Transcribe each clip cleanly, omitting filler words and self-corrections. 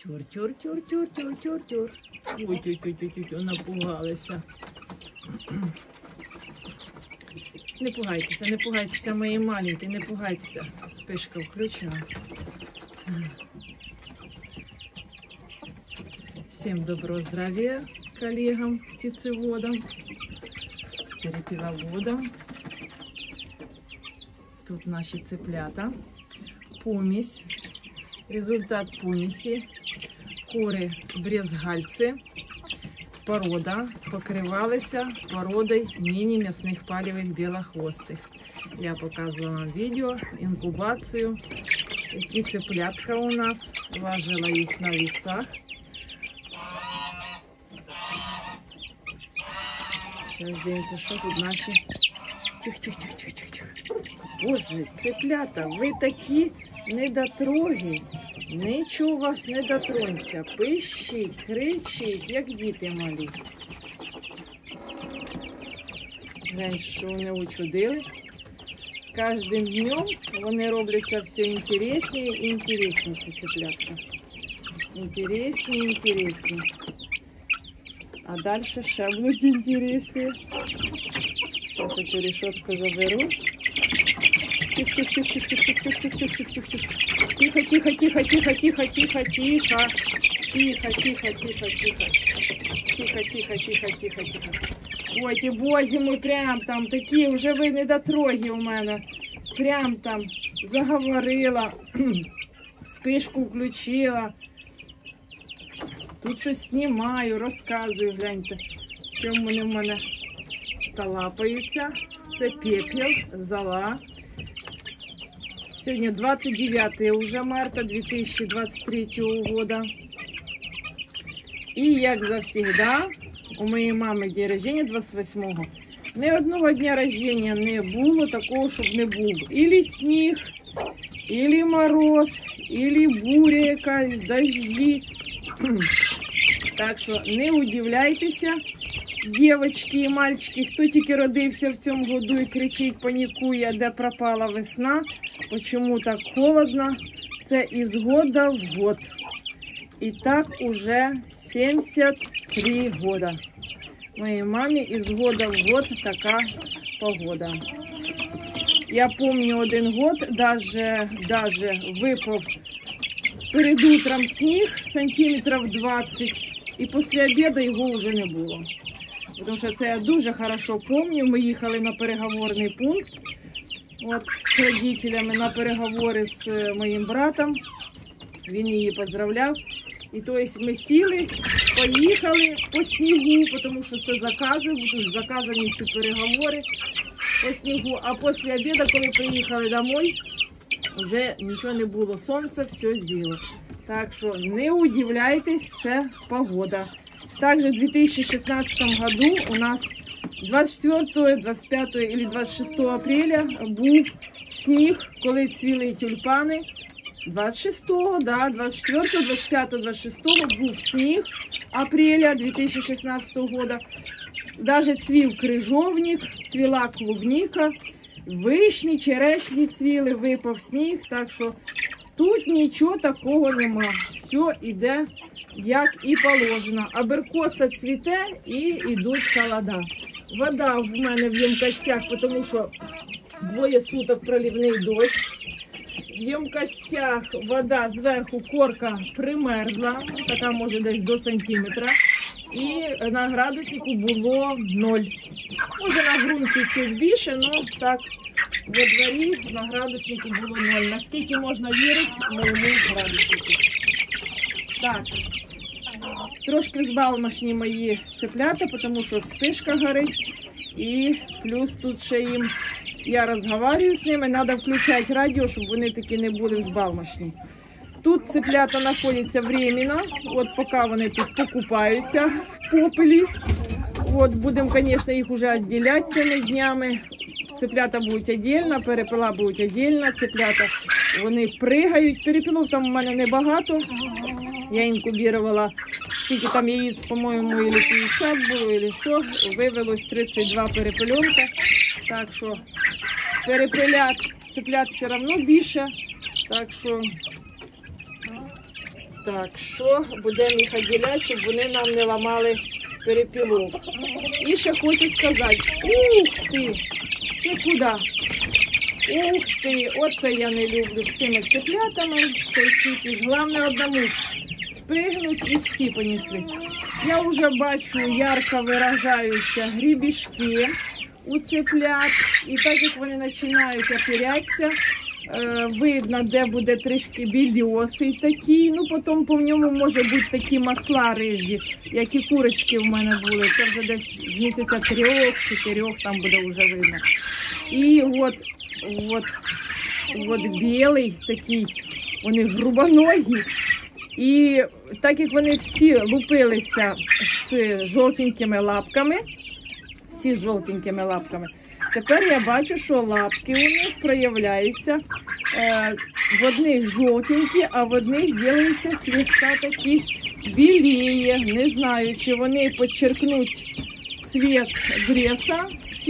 Тюр-тюр-тюр-тюр-тюр-тюр-тюр. Ой-тюр-тюр-тюр-тюр, напугалися. Не пугайтеся, мої маленькі, не пугайтеся. Спишка включена. Всем доброго здравия коллегам, птицеводам, перепеловодам. Тут наши цыплята. Помесь. Результат помеси. Кури брезгальці. Порода покривалися породою міні-м'ясних палівих білохвостих. Я показувала вам відео, інкубацію. Які цыплятка у нас. Важила їх на весах. Зараз дивимося, що тут наші. Тих-тих-тих-тих-тих. Боже, цыплята, ви такі недотроги. Нічого у вас не дотронься. Пищіть, кричіть, як діти малі. Гляньте, що вони учудили. З кожним днем вони робляться все інтересні і інтересні, ці цыплятка. Інтересні, інтересні. А далі ще будуть інтересні. Зараз я цю решетку заберу. Тихо-тихо-тихо-тихо-тихо-тихо-тихо-тихо-тихо. Тихо-тихо-тихо-тихо-тихо-тихо. Тихо-тихо-тихо-тихо. Тихо-тихо-тихо-тихо-тихо. Ой, ті бозі ми прям там такі, вже ви недотроги у мене. Прям там заговорила, спишку включила. Тут щось знімаю, розказую, гляньте, в чому вони в мене талапаються. Це пепел, зола. Сьогодні 29 уже марта 2023 года. І, як завсегда, у моєї мами день рождения 28-го. Ні одного дня рождения не було такого, щоб не був. Ілі сніг, ілі мороз, ілі буря якась, дожді. Так що не удивляйтеся, дівчатки і мальчики, хто тільки родився в цьому году і кричить, панікує, де пропала весна, чому так холодно, це із года в год. І так уже 73 года. Моей маме із года в год така погода. Я помню один год, даже випав перед утром сніг сантиметрів 20, і після обіду його вже не було. Тому що це я дуже хорошо пам'ятаю. Ми їхали на переговорний пункт от, з родителями на переговори з моїм братом. Він її поздравляв. І то есть ми сіли, поїхали по снігу, тому що це закази, будуть заказані ці переговори по снігу. А після обіду, коли приїхали домой, вже нічого не було, сонце все зіло. Так що не удивляйтесь, це погода. Также в 2016 году у нас 24, 25 или 26 апреля був сніг, коли цвіли тюльпани. 26-го, да, 24, 25, 26 був сніг апреля 2016 года. Даже цвів крижовник, цвіла клубника, вишні, черешні цвіли, випав сніг. Так що тут нічого такого нема. Все йде як і положено. Абрикоса цвіте і йдуть холода. Вода в мене в ємкостях, тому що 2 суток проливний дощ. В ємкостях вода зверху, корка примерзла, така може десь до сантиметра. І на градуснику було 0. Може на ґрунті чуть більше, але так во дворі на градуснику було 0. Наскільки можна вірити моєму градуснику. Так, трошки збалмошні мої цеплята, тому що вспишка горить. І плюс тут ще їм, я розмовляю з ними, треба включати радіо, щоб вони такі не були взбалмошні. Тут цеплята знаходяться временно, от поки вони тут покупаються в попелі. От будемо, звісно, їх вже відділяти цими днями. Цеплята будуть віддільно, перепела будуть віддільно, цеплята вони пригають. Перепелів там у мене небагато. Я інкубірувала, скільки там яєць, по-моєму, або 50 було, або що. Вивелось 32 перепельонка. Так що цеплят все одно більше. Так що Так, що будемо їх відділяти, щоб вони нам не ламали перепілок. І ще хочу сказати, ух ти, ти куди? Ух ти, оце я не люблю з цими цеплятами, цей кіпіш. Головне одному спригнуть і всі понеслись. Я вже бачу, ярко виражаються грібішки у цеплят. І так як вони починають опірятися, видно, де буде трішки більосий такий. Ну, потім по ньому може бути такі масла рижі, як і курочки в мене були. Це вже десь з місяця 3-4 там буде вже видно. І от білий такий, вони грубоногі. І так як вони всі лупилися з жовтенькими лапками, тепер я бачу, що лапки у них проявляються, в одних жовтенькі, а в одних ділаються слегка такі біліє. Не знаю, чи вони підчеркнуть цвет бреса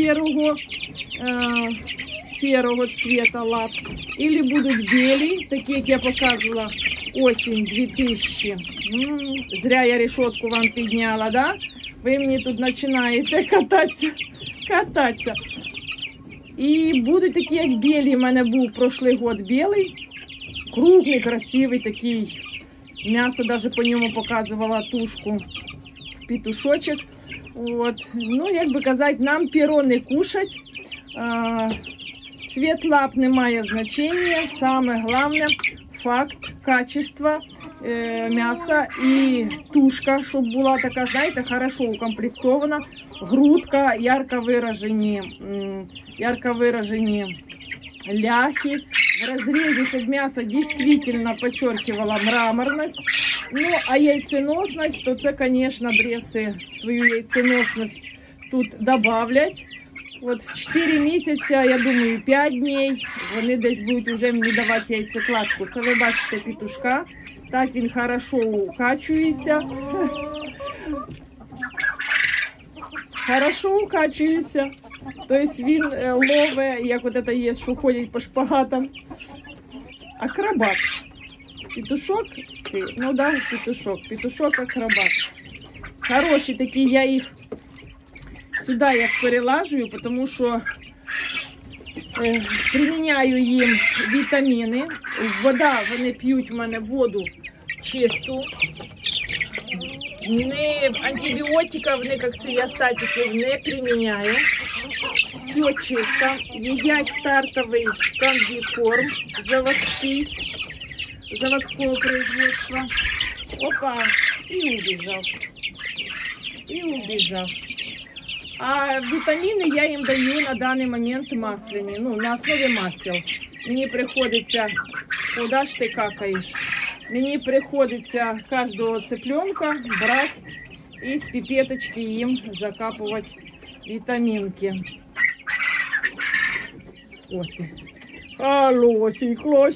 серого цвета лап, или будуть білі, такі, як я показувала, осінь 2000. Зря я решетку вам підняла, да? Ви мені тут починаєте кататися. І будуть такі, як білі. У мене був прошлий год білий, крупний, красивий такий. М'ясо навіть по ньому показувала тушку, петушочок. От. Ну, як би казати, нам перо не кушать. Цвет лап не має значення. Саме головне факт качества м'яса і тушка, щоб була така, знаєте, хорошо укомплектована. Грудка, ярко виражені ляхи. В розрізі, щоб м'ясо дійсно підчеркивало мраморність. Ну, а яйценосність, то це, звісно, бреси свою яйценосність тут добавлять. От в 4 місяці, я думаю, 5 днів, вони десь будуть вже мені давати яйцекладку. Це ви бачите петушка. Так він хорошо укачується. Тобто він ловить, як от це є, що ходять по шпагатам. Акробат. Петушок? Ну да, петушок акробат. Хороші такі, я їх сюди як перелажую, тому що приміняю їм вітаміни. Вода, вони п'ють в мене воду чисту. Не антибіотиків, не коктейльостатиків не приміняю. Все чисто. Їдять стартовий комбікорм заводського производства. Опа, і убіжав. А вітаміни я їм даю на даний момент масляні, ну, на основі масел. Мені приходиться, куди ж ти какаєш? Мені приходиться кожного цыпленка брати і з піпеточки їм закапувати вітамінки. От. Алосій,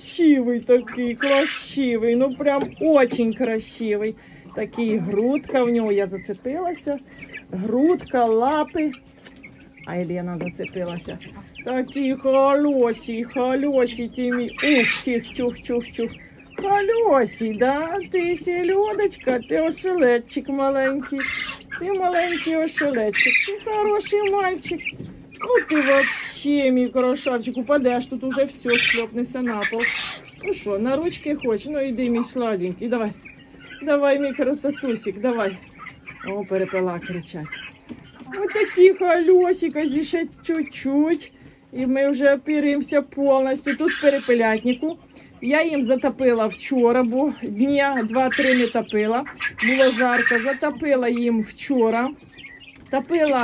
красивий, ну прям очень красивий. Такий грудка в нього, я зацепилася. Грудка, лапи. А Елена зацепилася. Такі холосі, тімі. Ух, тюх. Холосі, да? Ти селедочка, ти ошеледчик маленький. Ти маленький ошеледчик. Ти хороший мальчик. Ну ти вообще, мій красавчик, упадеш, тут уже все шльопнеться на пол. Ну що, на ручки хочеш? Ну іди, мій сладенький, давай. Давай, мій красотусик, давай. О, перепела кричать. Ось такі холосики, ще чуть-чуть. І ми вже опіримося повністю. Тут в перепелятнику. Я їм затопила вчора, бо дня 2-3 не топила. Було жарко. Затопила їм вчора. Топила,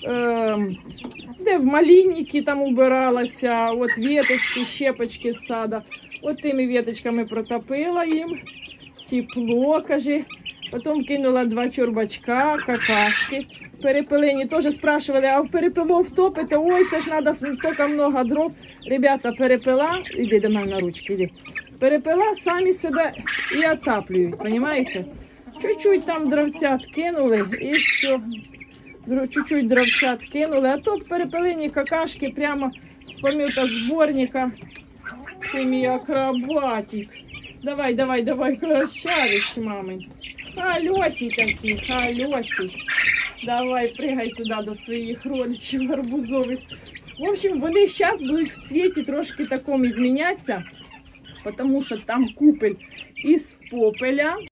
де в малинники там убиралася. От веточки, щепочки з сада. От тими веточками протопила їм. Тепло, каже. Потім кинула 2 чурбачка, какашки. Перепелині теж спрашивали, а в перепелов топите? Ой, це ж треба тільки много дров. Ребята, перепела, іди до мене на ручки, іди. Перепела самі себе і отаплюють, розумієте? Чуть-чуть там дровцят кинули і все. Чуть-чуть дровцят кинули, а то перепелині какашки прямо з помилка зборника. Ти мій акробатик. Давай, давай, давай, красавець, мамин. Халёсій такий, халёсій. Давай, пригай туди до своїх родичів гарбузових. В общем, вони зараз будуть в цвіті трошки такому змінятися, тому що там купель із попеля.